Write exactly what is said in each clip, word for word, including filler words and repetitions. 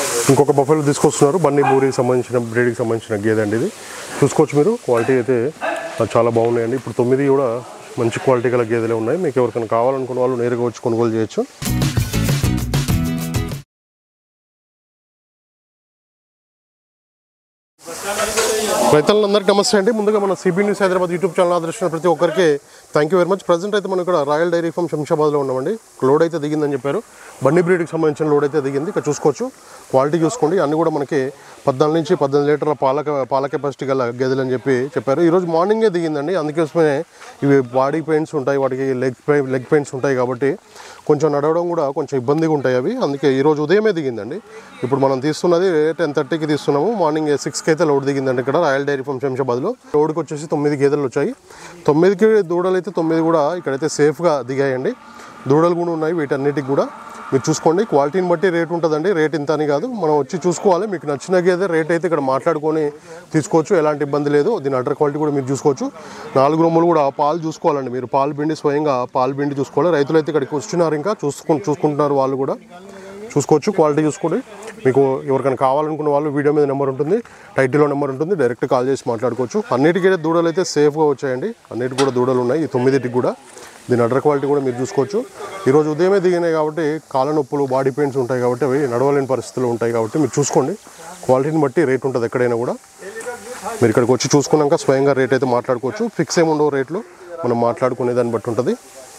ఇంకొక బఫెలో తీసుకొస్తున్నారు బన్నీ బూరికి సంబంధించిన బ్రీడ్కి సంబంధించిన గేదె అండి ఇది చూసుకోవచ్చు మీరు క్వాలిటీ అయితే చాలా బాగున్నాయండి ఇప్పుడు తొమ్మిది కూడా మంచి క్వాలిటీ గల గేదెలే ఉన్నాయి మీకు ఎవరికైనా కావాలనుకున్న వాళ్ళు నేరుగా వచ్చి కొనుగోలు చేయొచ్చు రైతులందరికీ నమస్తే అండి ముందుగా మన CB news Hyderabad YouTube channel ఆదర్శించిన ప్రతి ఒక్కరికి thank you very much present అయితే మనం ఇక్కడ రాయల్ డైరీ ఫామ్ శంషాబాద్లో ఉన్నామండి లోడ్ అయితే దిగిందని చెప్పారు బన్నీ బ్రీడ్కి సంబంధించిన లోడ్ అయితే దిగింది ఇక్కడ చూసుకోవచ్చు క్వాలిటీ చూసుకోండి అన్నీ కూడా మనకి పద్నాలుగు నుంచి పద్దెనిమిది లీటర్ల పాల పాల కెపాసిటీ గల గేదెలు అని చెప్పి చెప్పారు ఈరోజు మార్నింగే దిగిందండి అందుకోసమే ఇవి బాడీ పెయిన్స్ ఉంటాయి వాటికి లెగ్ పెయిన్ లెగ్ పెయిన్స్ ఉంటాయి కాబట్టి కొంచెం నడవడం కూడా కొంచెం ఇబ్బందిగా ఉంటాయి అవి అందుకే ఈరోజు ఉదయమే దిగిందండి ఇప్పుడు మనం తీస్తున్నది టెన్ థర్టీకి తీస్తున్నాము మార్నింగ్ సిక్స్కి అయితే లోడ్ దిగిందండి ఇక్కడ రాయల్ డైరీ ఫామ్ శంషాబాద్లో లోడ్కి వచ్చేసి తొమ్మిది గేదెలు వచ్చాయి తొమ్మిదికి దూడలు అయితే తొమ్మిది కూడా ఇక్కడైతే సేఫ్గా దిగాయండి దూడలు కూడా ఉన్నాయి వీటన్నిటికి కూడా మీరు చూసుకోండి క్వాలిటీని బట్టి రేట్ ఉంటుందండి రేట్ ఇంత అని కాదు మనం వచ్చి చూసుకోవాలి మీకు నచ్చిన గేదె రేట్ అయితే ఇక్కడ మాట్లాడుకొని తీసుకోవచ్చు ఎలాంటి ఇబ్బంది లేదు దీని అటర్ క్వాలిటీ కూడా మీరు చూసుకోవచ్చు నాలుగు రొమ్ములు కూడా పాలు చూసుకోవాలండి మీరు పాలు పిండి స్వయంగా పాలు పిండి చూసుకోవాలి రైతులు అయితే ఇక్కడికి వస్తున్నారు ఇంకా చూసుకు చూసుకుంటున్నారు వాళ్ళు కూడా చూసుకోవచ్చు క్వాలిటీ చూసుకోండి మీకు ఎవరికైనా కావాలనుకున్న వాళ్ళు వీడియో మీద నెంబర్ ఉంటుంది టైటిల్లో నెంబర్ ఉంటుంది డైరెక్ట్ కాల్ చేసి మాట్లాడుకోవచ్చు అన్నిటికీ దూడలు అయితే సేఫ్గా వచ్చాయండి అన్నిటికి కూడా దూడలు ఉన్నాయి ఈ తొమ్మిదిటికి కూడా దీని అడ్డర్ క్వాలిటీ కూడా మీరు చూసుకోవచ్చు ఈరోజు ఉదయమే దిగినాయి కాబట్టి కాళ్ళ నొప్పులు బాడీ పెయిన్స్ ఉంటాయి కాబట్టి అవి నడవలేని పరిస్థితులు ఉంటాయి కాబట్టి మీరు చూసుకోండి క్వాలిటీని బట్టి రేట్ ఉంటుంది ఎక్కడైనా కూడా మీరు ఇక్కడికి వచ్చి చూసుకున్నాక స్వయంగా రేట్ అయితే మాట్లాడుకోవచ్చు ఫిక్స్ ఏమి ఉండవు రేట్లు మనం మాట్లాడుకునే దాన్ని బట్టి ఉంటుంది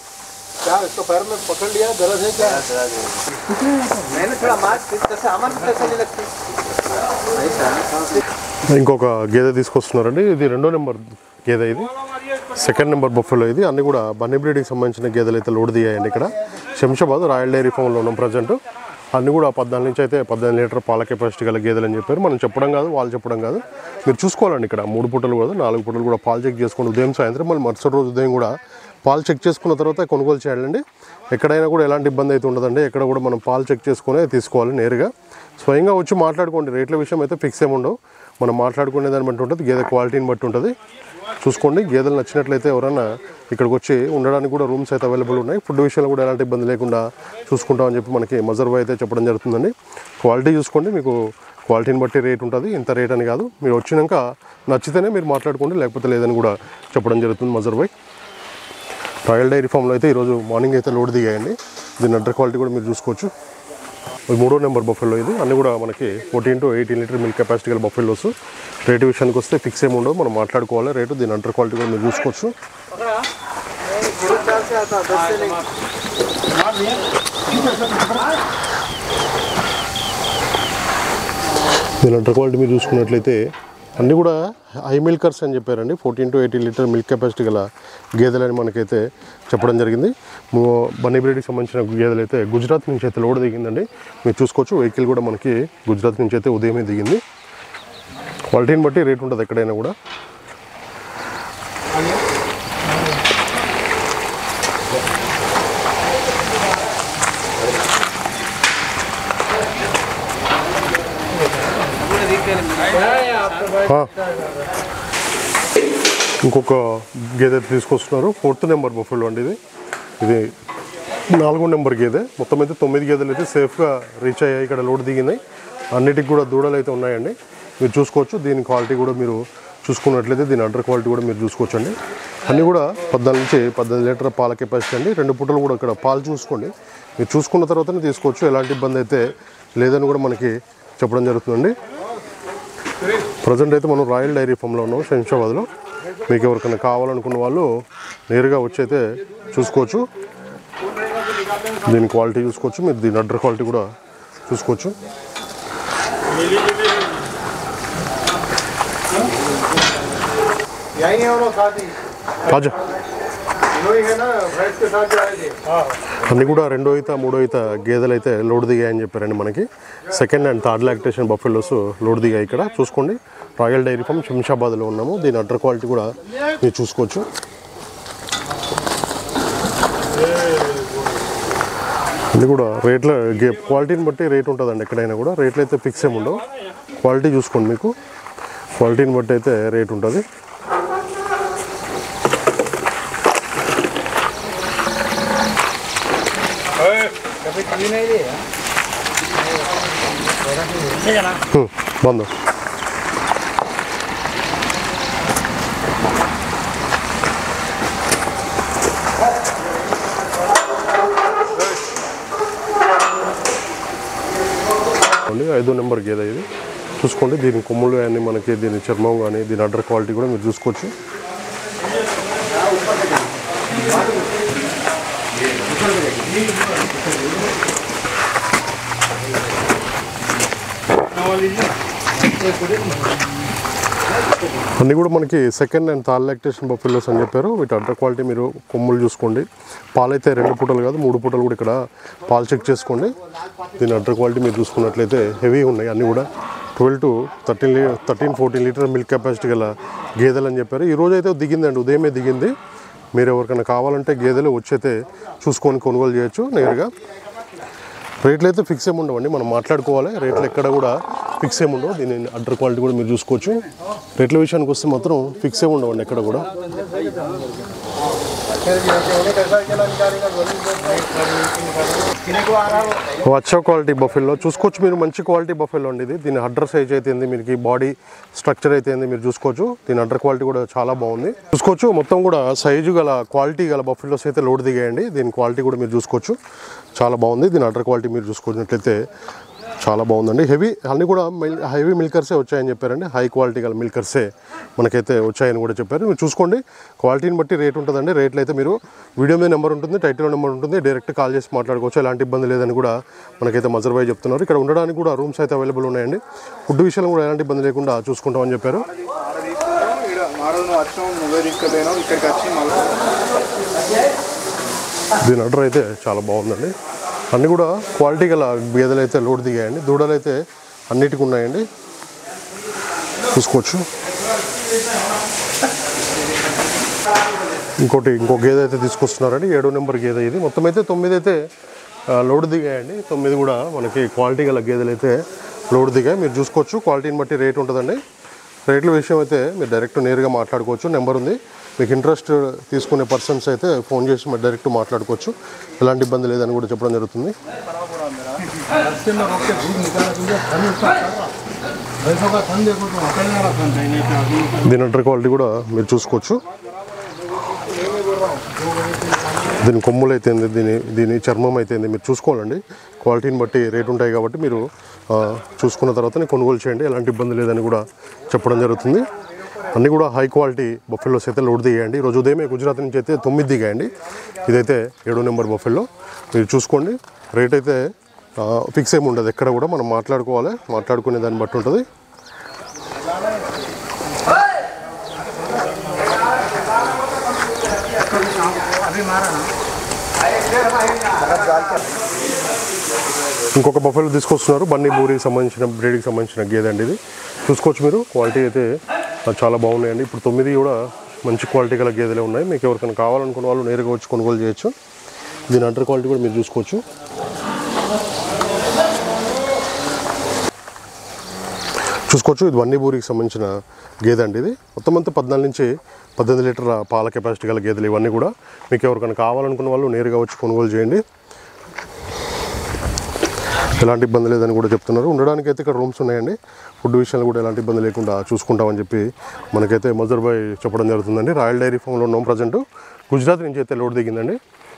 ఇంకొక గేదె తీసుకొస్తున్నారండి ఇది రెండో నెంబర్ గేదె ఇది సెకండ్ నెంబర్ బఫెలో ఇది అన్నీ కూడా బన్నీ బ్రీడ్కి సంబంధించిన గేదెలు అయితే లోడ్ దిగాయండి ఇక్కడ శంషాబాద్ రాయల్ డైరీ ఫామ్లో ఉన్నాం ప్రజెంట్ అన్నీ కూడా పద్నాలుగు నుంచి అయితే పద్దెనిమిది లీటర్ పాల కెపాసిటీ గల గేదెలు అని చెప్పారు మనం చెప్పడం కాదు వాళ్ళు చెప్పడం కాదు మీరు చూసుకోవాలండి ఇక్కడ మూడు పూటలు కూడా నాలుగు పూటలు కూడా పాలు చెక్ చేసుకోండి ఉదయం సాయంత్రం మళ్ళీ మరుసటి రోజు ఉదయం కూడా పాలు చెక్ చేసుకున్న తర్వాత కొనుగోలు చేయాలండి ఎక్కడైనా కూడా ఎలాంటి ఇబ్బంది అయితే ఉండదండి ఎక్కడ కూడా మనం పాలు చెక్ చేసుకునే తీసుకోవాలి నేరుగా స్వయంగా వచ్చి మాట్లాడుకోండి రేట్ల విషయం అయితే ఫిక్స్ ఏమి ఉండవు మనం మాట్లాడుకునే దాన్ని బట్టి ఉంటుంది గేదె క్వాలిటీని బట్టి ఉంటుంది చూసుకోండి గేదెలు నచ్చినట్లయితే ఎవరైనా ఇక్కడికి వచ్చి ఉండడానికి కూడా రూమ్స్ అయితే అవైలబుల్ ఉన్నాయి ఫుడ్ విషయంలో కూడా ఎలాంటి ఇబ్బంది లేకుండా చూసుకుంటామని చెప్పి మనకి మజర్వ్ అయితే చెప్పడం జరుగుతుందండి క్వాలిటీ చూసుకోండి మీకు క్వాలిటీని బట్టి రేట్ ఉంటుంది ఇంత రేట్ అని కాదు మీరు వచ్చినాక నచ్చితేనే మీరు మాట్లాడుకోండి లేకపోతే లేదని కూడా చెప్పడం జరుగుతుంది మజర్వ్ రాయల్ డైరీ ఫామ్లో అయితే ఈరోజు మార్నింగ్ అయితే లోడ్ దిగాయండి దీని అడ్డర్ క్వాలిటీ కూడా మీరు చూసుకోవచ్చు మూడో నెంబర్ బఫెల్లో ఇది అన్నీ కూడా మనకి fourteen to eighteen litre milk capacity గల బఫెల్లోస్ రేటు విషయానికి వస్తే ఫిక్స్ ఏమి ఉండవు మనం మాట్లాడుకోవాలి రేటు దీని అంటర్ క్వాలిటీ కూడా మీరు చూసుకోవచ్చు దీని అంటర్ క్వాలిటీ మీరు చూసుకున్నట్లయితే అన్నీ కూడా హై మిల్కర్స్ అని చెప్పారండి fourteen to eighteen litre milk capacity గల గేదెలని మనకైతే చెప్పడం జరిగింది బన్నీ బ్రీడ్కి సంబంధించిన గేదెలు అయితే గుజరాత్ నుంచి అయితే లోడ్ దిగిందండి మీరు చూసుకోవచ్చు వెహికల్ కూడా మనకి గుజరాత్ నుంచి అయితే ఉదయమే దిగింది క్వాలిటీని బట్టి రేట్ ఉంటుంది ఎక్కడైనా కూడా ఇంకొక గేదె తీసుకొస్తున్నారు ఫోర్త్ నెంబర్ బఫెలో అండి ఇది ఇది నాలుగో నెంబర్ గేదె మొత్తం అయితే తొమ్మిది గేదెలు అయితే సేఫ్గా రీచ్ అయ్యాయి ఇక్కడ లోడ్ దిగినాయి అన్నిటికి కూడా దూడలు అయితే ఉన్నాయండి మీరు చూసుకోవచ్చు దీని క్వాలిటీ కూడా మీరు చూసుకున్నట్లయితే దీని అండర్ క్వాలిటీ కూడా మీరు చూసుకోవచ్చు అండి అన్నీ కూడా పద్నాలుగు నుంచి పద్దెనిమిది లీటర్ పాల కెపాసిటీ అండి రెండు పూటలు కూడా ఇక్కడ పాలు చూసుకోండి మీరు చూసుకున్న తర్వాతనే తీసుకోవచ్చు ఎలాంటి ఇబ్బంది అయితే లేదని కూడా మనకి చెప్పడం జరుగుతుందండి ప్రజెంట్ అయితే మనం రాయల్ డైరీ ఫామ్లో ఉన్నాం శంషాబాద్లో మీకు ఎవరికైనా కావాలనుకున్న వాళ్ళు నేరుగా వచ్చి అయితే చూసుకోవచ్చు దీని క్వాలిటీ చూసుకోవచ్చు మీరు దీని అడ్డర్ క్వాలిటీ కూడా చూసుకోవచ్చు రాజా అన్నీ కూడా రెండో ఈత మూడో ఈత గేదెలు అయితే లోడ్ దిగాయని చెప్పారండి మనకి second and third lactation buffaloes load దిగాయి ఇక్కడ చూసుకోండి రాయల్ డైరీ ఫామ్ శంషాబాద్లో ఉన్నాము దీని అడ్డర్ క్వాలిటీ కూడా మీరు చూసుకోవచ్చు ఇది కూడా రేట్ల క్వాలిటీని బట్టి రేట్ ఉంటుందండి ఎక్కడైనా కూడా రేట్లు అయితే ఫిక్స్ ఏమి ఉండవు క్వాలిటీ చూసుకోండి మీకు క్వాలిటీని బట్టి అయితే రేట్ ఉంటుంది బంద్ ఐదో నెంబర్ గేదె ఇది చూసుకోండి. దీని కొమ్ములు కానీ మనకి దీని చర్మం కానీ దీని అడ్డర్ క్వాలిటీ కూడా మీరు చూసుకోవచ్చు. అన్నీ కూడా మనకి second and third lactation buffaloes అని చెప్పారు. వీటి అడ్డర్ క్వాలిటీ మీరు కొమ్ములు చూసుకోండి. పాలైతే రెండు పూటలు కాదు మూడు పూటలు కూడా ఇక్కడ పాలు చెక్ చేసుకోండి. దీని అడ్డర్ క్వాలిటీ మీరు చూసుకున్నట్లయితే హెవీ ఉన్నాయి. అన్నీ కూడా ట్వెల్వ్ టు థర్టీన్ లీ thirteen fourteen litre milk capacity గల గేదెలు అని చెప్పారు. ఈరోజు అయితే దిగిందండి, ఉదయమే దిగింది. మీరు ఎవరికైనా కావాలంటే గేదెలు వచ్చైతే చూసుకొని కొనుగోలు చేయొచ్చు నేరుగా. రేట్లు అయితే ఫిక్స్ ఏమి ఉండవండి, మనం మాట్లాడుకోవాలి. రేట్లు ఎక్కడ కూడా ఫిక్స్ ఏమి ఉండవు. దీని అడ్డర్ క్వాలిటీ కూడా మీరు చూసుకోవచ్చు. రేట్ల విషయానికి వస్తే మాత్రం ఫిక్స్ ఏమి ఉండవండి ఎక్కడ కూడా. వచ్చా క్వాలిటీ బఫెల్లో చూసుకోవచ్చు మీరు. మంచి క్వాలిటీ బఫెల్లో అండి ఇది. దీని అడ్డర్ సైజ్ అయితే మీకు బాడీ స్ట్రక్చర్ అయితే మీరు చూసుకోవచ్చు. దీని అడ్డర్ క్వాలిటీ కూడా చాలా బాగుంది చూసుకోవచ్చు. మొత్తం కూడా సైజు గల క్వాలిటీ గల బఫెల్లోస్ అయితే లోడ్ దిగాయండి. దీని క్వాలిటీ కూడా మీరు చూసుకోవచ్చు, చాలా బాగుంది. దీని అడ్డర్ క్వాలిటీ మీరు చూసుకున్నట్లయితే చాలా బాగుందండి. హెవీ అన్నీ కూడా హెవీ మిల్కర్సే వచ్చాయని చెప్పారండి. హై క్వాలిటీ గల మిల్కర్సే మనకైతే వచ్చాయని కూడా చెప్పారు. మీరు చూసుకోండి, క్వాలిటీని బట్టి రేట్ ఉంటుందండి. రేట్లు అయితే మీరు వీడియో మీద నెంబర్ ఉంటుంది, టైటిల్లో నెంబర్ ఉంటుంది, డైరెక్ట్ కాల్ చేసి మాట్లాడుకోవచ్చు. ఎలాంటి ఇబ్బంది లేదని కూడా మనకైతే మజర్ భాయ్ చెప్తున్నారు. ఇక్కడ ఉండడానికి కూడా రూమ్స్ అయితే అవైలబుల్ ఉన్నాయండి. ఫుడ్ విషయంలో కూడా ఎలాంటి ఇబ్బంది లేకుండా చూసుకుంటామని చెప్పారు. దీని ఆర్డర్ అయితే చాలా బాగుందండి. అన్నీ కూడా క్వాలిటీ గల గేదెలు అయితే లోడ్ దిగాయండి. దూడలు అయితే అన్నిటికీ ఉన్నాయండి, చూసుకోవచ్చు. ఇంకోటి ఇంకో గేదె అయితే తీసుకొస్తున్నారండి, ఏడో నెంబర్ గేదె ఇది. మొత్తం అయితే తొమ్మిది అయితే లోడ్ దిగాయండి. తొమ్మిది కూడా మనకి క్వాలిటీ గల గేదెలు అయితే లోడ్ దిగాయి. మీరు చూసుకోవచ్చు, క్వాలిటీని బట్టి రేట్ ఉంటుందండి. రేట్ల విషయం అయితే మీరు డైరెక్ట్ నేరుగా మాట్లాడుకోవచ్చు. నెంబర్ ఉంది, మీకు ఇంట్రెస్ట్ తీసుకునే పర్సన్స్ అయితే ఫోన్ చేసి మీరు డైరెక్ట్ మాట్లాడుకోవచ్చు. ఎలాంటి ఇబ్బంది లేదని కూడా చెప్పడం జరుగుతుంది. దీని అడ్డర్ క్వాలిటీ కూడా మీరు చూసుకోవచ్చు. దీని కొమ్ములు అయితే దీని దీని చర్మం అయితే మీరు చూసుకోవాలండి. క్వాలిటీని బట్టి రేట్ ఉంటాయి కాబట్టి మీరు చూసుకున్న తర్వాత కొనుగోలు చేయండి. ఎలాంటి ఇబ్బంది లేదని కూడా చెప్పడం జరుగుతుంది. అన్నీ కూడా హై క్వాలిటీ బఫెల్లోస్ అయితే లోడ్ దిగాయండి. ఈరోజు ఉదయమే గుజరాత్ నుంచి అయితే తొమ్మిది దిగాయండి. ఇదైతే ఏడో నెంబర్ బఫెల్లో మీరు చూసుకోండి. రేట్ అయితే ఫిక్స్ ఏమి ఉండదు, ఎక్కడ కూడా మనం మాట్లాడుకోవాలి. మాట్లాడుకునే దాన్ని బట్టి ఉంటుంది. ఇంకొక బఫెలో తీసుకొస్తున్నారు, బన్నీ బూరికి సంబంధించిన బ్రీడ్కి సంబంధించిన గేదె అండి ఇది. చూసుకోవచ్చు మీరు, క్వాలిటీ అయితే చాలా బాగున్నాయండి. ఇప్పుడు తొమ్మిది కూడా మంచి క్వాలిటీ గల గేదెలే ఉన్నాయి. మీకు ఎవరికైనా కావాలనుకున్న వాళ్ళు నేరుగా వచ్చి కొనుగోలు చేయొచ్చు. దీని అంటర్ క్వాలిటీ కూడా మీరు చూసుకోవచ్చు. చూసుకోవచ్చు ఇది వన్నీ బూరికి సంబంధించిన గేదె అండి ఇది. మొత్తం అంతా పద్నాలుగు నుంచి పద్దెనిమిది లీటర్ల పాల కెపాసిటీ గల గేదెలు ఇవన్నీ కూడా. మీకు ఎవరికైనా కావాలనుకున్న వాళ్ళు నేరుగా వచ్చి కొనుగోలు చేయండి. ఎలాంటి ఇబ్బంది లేదని కూడా చెప్తున్నారు. ఉండడానికి అయితే ఇక్కడ రూమ్స్ ఉన్నాయండి. ఫుడ్ విషయాలు కూడా ఎలాంటి ఇబ్బంది లేకుండా చూసుకుంటామని చెప్పి మనకైతే మజర్ భాయ్ చెప్పడం జరుగుతుందండి. రాయల్ డైరీ ఫామ్లో ఉన్నాం ప్రజెంట్. గుజరాత్ నుంచి అయితే లోడ్ దిగిందండి.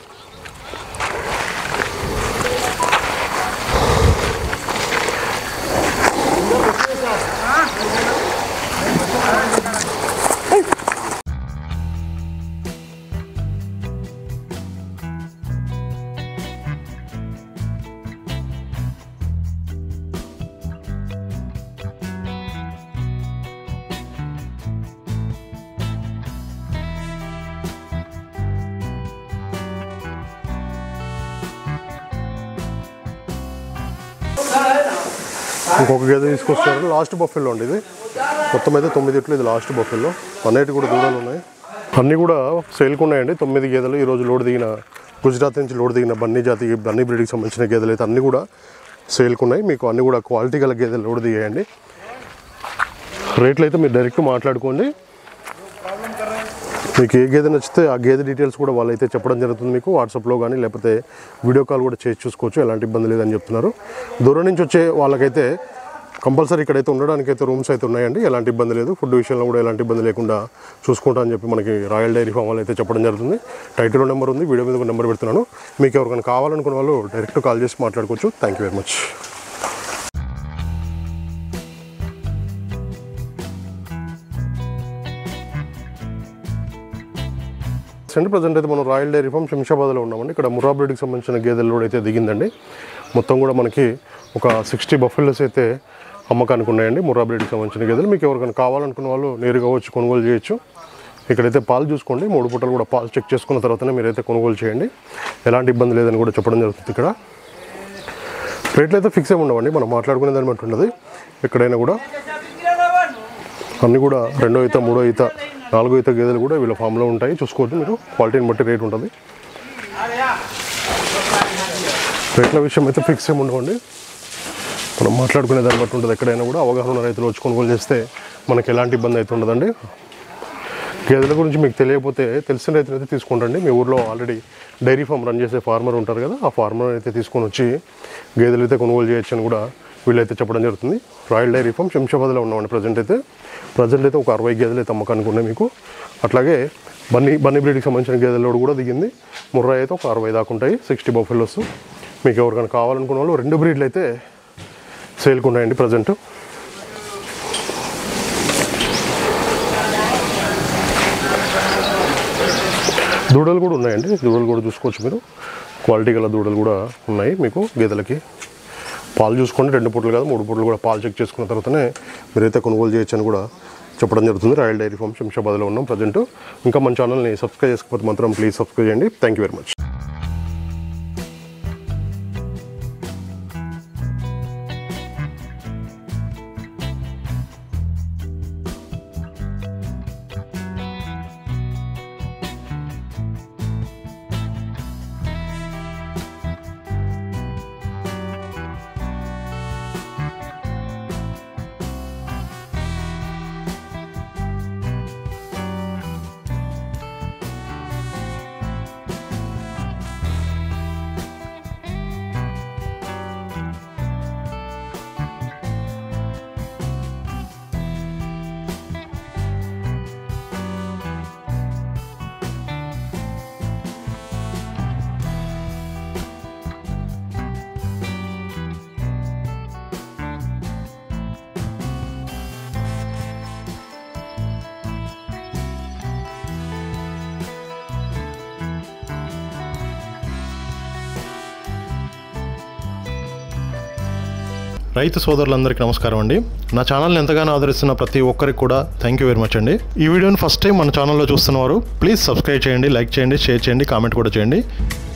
ఇంకొక గేదె తీసుకొస్తారు, లాస్ట్ బఫెల్లో అండి ఇది. మొత్తం అయితే తొమ్మిది ఇట్లు, ఇది లాస్ట్ బఫెల్లో. అన్నిటి కూడా దూడలు ఉన్నాయి, అన్నీ కూడా సేల్కి ఉన్నాయండి. తొమ్మిది గేదెలు ఈరోజు లోడ్ దిగిన గుజరాత్ నుంచి లోడ్ దిగిన బన్నీ జాతి బన్నీ బ్రీడ్కి సంబంధించిన గేదెలు అయితే అన్నీ కూడా సేల్కి ఉన్నాయి. మీకు అన్నీ కూడా క్వాలిటీ గల గేదెలు లోడ్ దిగాయండి. రేట్లు అయితే మీరు డైరెక్ట్ మాట్లాడుకోండి. మీకు ఏ గేదె నచ్చితే ఆ గేదె డీటెయిల్స్ కూడా వాళ్ళైతే చెప్పడం జరుగుతుంది. మీకు వాట్సాప్లో కానీ లేకపోతే వీడియో కాల్ కూడా చేసి చూసుకోవచ్చు, ఎలాంటి ఇబ్బంది లేదని చెప్తున్నారు. దూరం నుంచి వచ్చే వాళ్ళకైతే కంపల్సరీ ఇక్కడైతే ఉండడానికి అయితే రూమ్స్ అయితే ఉన్నాయండి, ఎలాంటి ఇబ్బంది లేదు. ఫుడ్ విషయంలో కూడా ఎలాంటి ఇబ్బంది లేకుండా చూసుకుంటా అని చెప్పి మనకి రాయల్ డైరీ ఫామ్ వాళ్ళు అయితే చెప్పడం జరుగుతుంది. టైటిల్లో నెంబర్ ఉంది, వీడియో మీద నెంబర్ పెడుతున్నాను. మీకు ఎవరికైనా కావాలనుకున్న వాళ్ళు డైరెక్ట్ కాల్ చేసి మాట్లాడుకోవచ్చు. Thank you very much. అండి ప్రజెంట్ అయితే మనం రాయల్ డైరీ ఫామ్ శంషాబాద్లో ఉన్నామండి. ఇక్కడ ముర్రా బ్రీడ్కి సంబంధించిన గేదెల లోడ్ అయితే దిగిందండి. మొత్తం కూడా మనకి ఒక సిక్స్టీ బఫెల్స్ అయితే అమ్మకానికి ఉన్నాయండి. ముర్రా బ్రీడ్కి సంబంధించిన గేదెలు మీకు ఎవరికైనా కావాలనుకున్న వాళ్ళు నేరుగా వచ్చి కొనుగోలు చేయొచ్చు. ఇక్కడైతే పాలు చూసుకోండి, మూడు పూటలు కూడా పాలు చెక్ చేసుకున్న తర్వాతనే మీరైతే కొనుగోలు చేయండి, ఎలాంటి ఇబ్బంది లేదని కూడా చెప్పడం జరుగుతుంది. ఇక్కడ రేట్లు అయితే ఫిక్స్ ఏమి ఉండవండి, మనం మాట్లాడుకునే దాన్ని బట్టి ఉంటుంది. ఎక్కడైనా కూడా అన్నీ కూడా రెండో ఈత, మూడో ఈత, నాలుగో ఈత గేదెలు కూడా వీళ్ళ ఫామ్లో ఉంటాయి. చూసుకోవచ్చు మీరు, క్వాలిటీని బట్టి రేట్ ఉంటుంది. రేట్ల విషయం అయితే ఫిక్స్ ఏమి ఉండవండి, మనం మాట్లాడుకునే దాన్ని బట్టి ఉంటుంది. ఎక్కడైనా కూడా అవగాహన ఉన్న రైతులు వచ్చి కొనుగోలు చేస్తే మనకి ఎలాంటి ఇబ్బంది అయితే ఉండదండి. గేదెల గురించి మీకు తెలియకపోతే తెలిసిన రైతులు అయితే తీసుకుంటండి. మీ ఊర్లో ఆల్రెడీ డైరీ ఫామ్ రన్ చేసే ఫార్మర్ ఉంటారు కదా, ఆ ఫార్మర్ అయితే తీసుకొని వచ్చి గేదెలు అయితే కొనుగోలు చేయొచ్చు అని కూడా వీళ్ళైతే చెప్పడం జరుగుతుంది. రాయల్ డైరీ ఫామ్ శంషాబాద్లో ఉన్నామండి. ప్రజెంట్ అయితే ప్రజెంట్ అయితే ఒక అరవై గేదెలు అయితే అమ్మకానికి ఉన్నాయి మీకు. అట్లాగే బన్నీ బన్నీ బ్రీడ్కి సంబంధించిన గేదెల కూడా దిగింది. ముర్రా అయితే ఒక అరవై దాకా ఉంటాయి, సిక్స్టీ బఫెలోస్. మీకు ఎవరికైనా కావాలనుకున్న వాళ్ళు రెండు బ్రీడ్లు అయితే సేల్కి ఉన్నాయండి ప్రజెంట్. దూడలు కూడా ఉన్నాయండి, దూడలు కూడా చూసుకోవచ్చు మీరు. క్వాలిటీ గల దూడలు కూడా ఉన్నాయి మీకు గేదెలకి. పాలు చూసుకోండి, రెండు పూటలు కాదు మూడు పూటలు కూడా పాలు చెక్ చేసుకున్న తర్వాతనే మీరైతే కొనుగోలు చేయొచ్చు అని కూడా చెప్పడం జరుగుతుంది. రాయల్ డైరీ ఫామ్ శంషాబాద్లో ఉన్నాం ప్రజెంట్. ఇంకా మన ఛానల్ని సబ్స్క్రైబ్ చేసుకోకపోతే మాత్రం ప్లీజ్ సబ్స్క్రైబ్ చేయండి. Thank you very much. రైతు సోదరులందరికీ నమస్కారం అండి. నా ఛానల్ని ఎంతగానో ఆదరిస్తున్న ప్రతి ఒక్కరికి కూడా థ్యాంక్ యూ వెరీ మచ్ అండి. ఈ వీడియోని ఫస్ట్ టైం మన ఛానల్లో చూస్తున్నవారు ప్లీజ్ సబ్స్క్రైబ్ చేయండి, లైక్ చేయండి, షేర్ చేయండి, కామెంట్ కూడా చేయండి.